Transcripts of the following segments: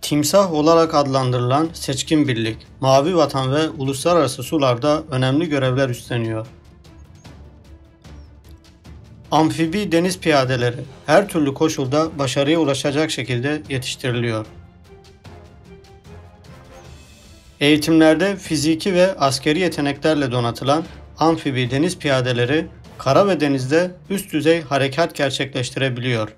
Timsah olarak adlandırılan seçkin birlik, Mavi Vatan ve uluslararası sularda önemli görevler üstleniyor. Amfibi deniz piyadeleri her türlü koşulda başarıya ulaşacak şekilde yetiştiriliyor. Eğitimlerde fiziki ve askeri yeteneklerle donatılan amfibi deniz piyadeleri kara ve denizde üst düzey harekat gerçekleştirebiliyor.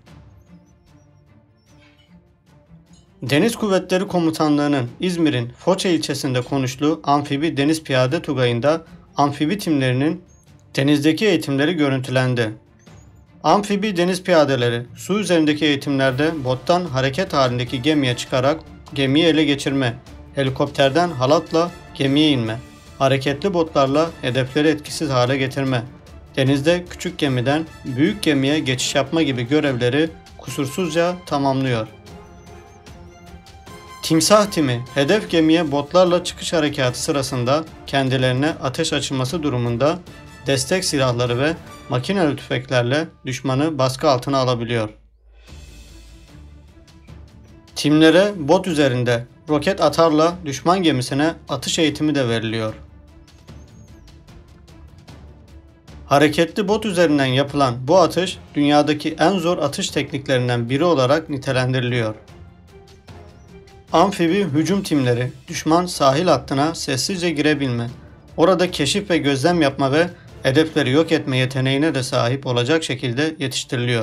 Deniz Kuvvetleri Komutanlığı'nın İzmir'in Foça ilçesinde konuştuğu Amfibi Deniz Piyade Tugayı'nda amfibi timlerinin denizdeki eğitimleri görüntülendi. Amfibi deniz piyadeleri su üzerindeki eğitimlerde bottan hareket halindeki gemiye çıkarak gemiyi ele geçirme, helikopterden halatla gemiye inme, hareketli botlarla hedefleri etkisiz hale getirme, denizde küçük gemiden büyük gemiye geçiş yapma gibi görevleri kusursuzca tamamlıyor. Timsah timi hedef gemiye botlarla çıkış harekatı sırasında kendilerine ateş açılması durumunda destek silahları ve makineli tüfeklerle düşmanı baskı altına alabiliyor. Timlere bot üzerinde roket atarla düşman gemisine atış eğitimi de veriliyor. Hareketli bot üzerinden yapılan bu atış dünyadaki en zor atış tekniklerinden biri olarak nitelendiriliyor. Amfibi hücum timleri düşman sahil hattına sessizce girebilme, orada keşif ve gözlem yapma ve hedefleri yok etme yeteneğine de sahip olacak şekilde yetiştiriliyor.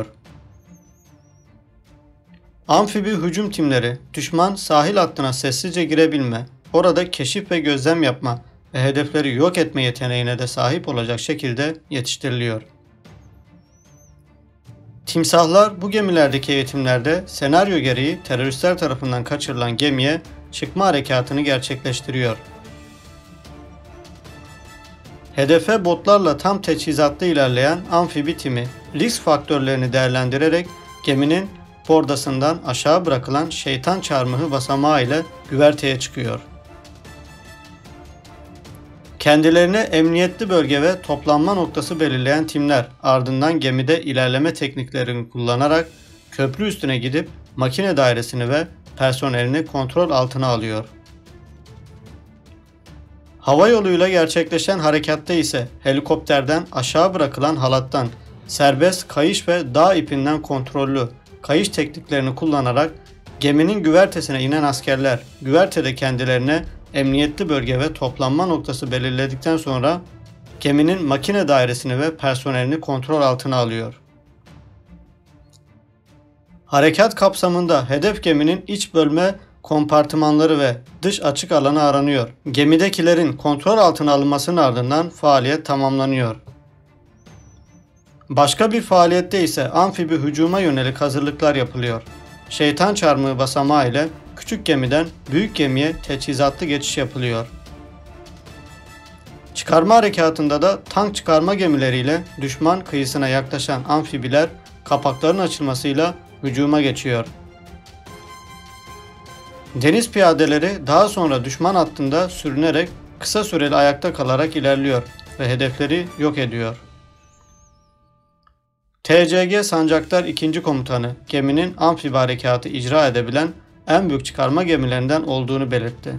Amfibi hücum timleri düşman sahil hattına sessizce girebilme, orada keşif ve gözlem yapma ve hedefleri yok etme yeteneğine de sahip olacak şekilde yetiştiriliyor. Timsahlar bu gemilerdeki eğitimlerde senaryo gereği teröristler tarafından kaçırılan gemiye çıkma harekatını gerçekleştiriyor. Hedefe botlarla tam teçhizatlı ilerleyen amfibi timi risk faktörlerini değerlendirerek geminin bordasından aşağı bırakılan şeytan çarmıhı basamağı ile güverteye çıkıyor. Kendilerine emniyetli bölge ve toplanma noktası belirleyen timler ardından gemide ilerleme tekniklerini kullanarak köprü üstüne gidip makine dairesini ve personelini kontrol altına alıyor. Hava yoluyla gerçekleşen harekatta ise helikopterden aşağı bırakılan halattan serbest kayış ve dağ ipinden kontrollü kayış tekniklerini kullanarak geminin güvertesine inen askerler güvertede kendilerine emniyetli bölge ve toplanma noktası belirledikten sonra geminin makine dairesini ve personelini kontrol altına alıyor. Harekat kapsamında hedef geminin iç bölme kompartımanları ve dış açık alanı aranıyor. Gemidekilerin kontrol altına alınmasının ardından faaliyet tamamlanıyor. Başka bir faaliyette ise amfibi hücuma yönelik hazırlıklar yapılıyor. Şeytan çarmıhı basamağı ile küçük gemiden büyük gemiye teçhizatlı geçiş yapılıyor. Çıkarma harekatında da tank çıkarma gemileriyle düşman kıyısına yaklaşan amfibiler kapakların açılmasıyla hücuma geçiyor. Deniz piyadeleri daha sonra düşman hattında sürünerek kısa süreli ayakta kalarak ilerliyor ve hedefleri yok ediyor. TCG Sancaktar 2. Komutanı geminin amfibi harekatı icra edebilen en büyük çıkarma gemilerinden olduğunu belirtti.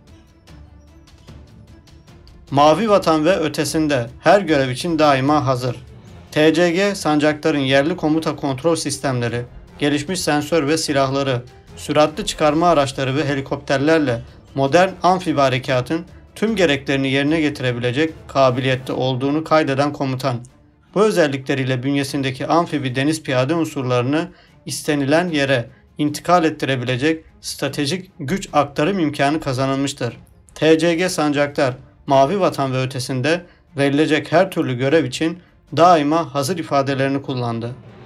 Mavi Vatan ve ötesinde her görev için daima hazır. TCG Sancaktar'ın yerli komuta kontrol sistemleri, gelişmiş sensör ve silahları, süratli çıkarma araçları ve helikopterlerle modern amfibi harekatın tüm gereklerini yerine getirebilecek kabiliyette olduğunu kaydeden komutan, bu özellikleriyle bünyesindeki amfibi deniz piyade unsurlarını istenilen yere intikal ettirebilecek stratejik güç aktarım imkanı kazanılmıştır. TCG Sancaktar, Mavi Vatan ve ötesinde verilecek her türlü görev için daima hazır ifadelerini kullandı.